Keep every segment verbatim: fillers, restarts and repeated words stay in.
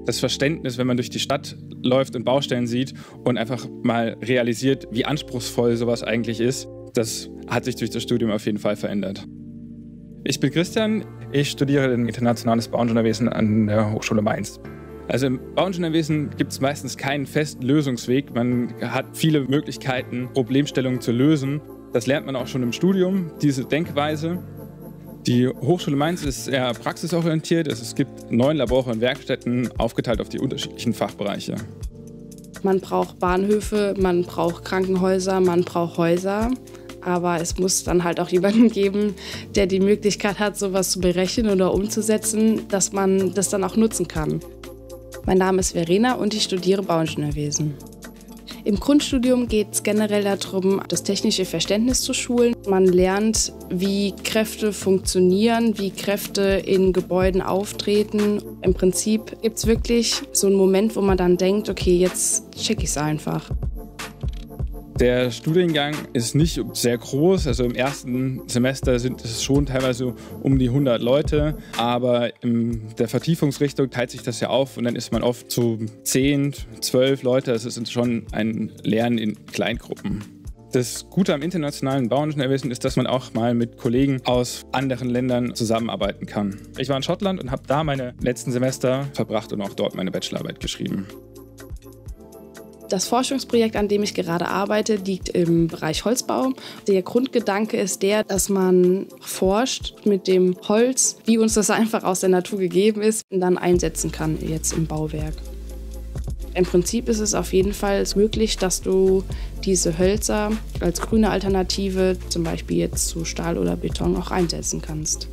Das Verständnis, wenn man durch die Stadt läuft und Baustellen sieht und einfach mal realisiert, wie anspruchsvoll sowas eigentlich ist, das hat sich durch das Studium auf jeden Fall verändert. Ich bin Christian, ich studiere internationales Bauingenieurwesen an der Hochschule Mainz. Also im Bauingenieurwesen gibt es meistens keinen festen Lösungsweg. Man hat viele Möglichkeiten, Problemstellungen zu lösen. Das lernt man auch schon im Studium, diese Denkweise. Die Hochschule Mainz ist eher praxisorientiert. Es gibt neun Labore und Werkstätten, aufgeteilt auf die unterschiedlichen Fachbereiche. Man braucht Bahnhöfe, man braucht Krankenhäuser, man braucht Häuser. Aber es muss dann halt auch jemanden geben, der die Möglichkeit hat, sowas zu berechnen oder umzusetzen, dass man das dann auch nutzen kann. Mein Name ist Verena und ich studiere Bauingenieurwesen. Im Grundstudium geht es generell darum, das technische Verständnis zu schulen. Man lernt, wie Kräfte funktionieren, wie Kräfte in Gebäuden auftreten. Im Prinzip gibt es wirklich so einen Moment, wo man dann denkt, okay, jetzt check ich es einfach. Der Studiengang ist nicht sehr groß, also im ersten Semester sind es schon teilweise um die hundert Leute, aber in der Vertiefungsrichtung teilt sich das ja auf und dann ist man oft zu zehn, zwölf Leute, also es ist schon ein Lernen in Kleingruppen. Das Gute am internationalen Bauingenieurwesen ist, dass man auch mal mit Kollegen aus anderen Ländern zusammenarbeiten kann. Ich war in Schottland und habe da meine letzten Semester verbracht und auch dort meine Bachelorarbeit geschrieben. Das Forschungsprojekt, an dem ich gerade arbeite, liegt im Bereich Holzbau. Der Grundgedanke ist der, dass man forscht mit dem Holz, wie uns das einfach aus der Natur gegeben ist, und dann einsetzen kann jetzt im Bauwerk. Im Prinzip ist es auf jeden Fall möglich, dass du diese Hölzer als grüne Alternative, zum Beispiel jetzt zu Stahl oder Beton, auch einsetzen kannst.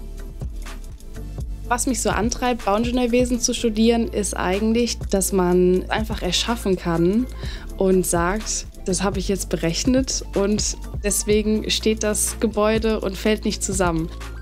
Was mich so antreibt, Bauingenieurwesen zu studieren, ist eigentlich, dass man einfach erschaffen kann und sagt, das habe ich jetzt berechnet und deswegen steht das Gebäude und fällt nicht zusammen.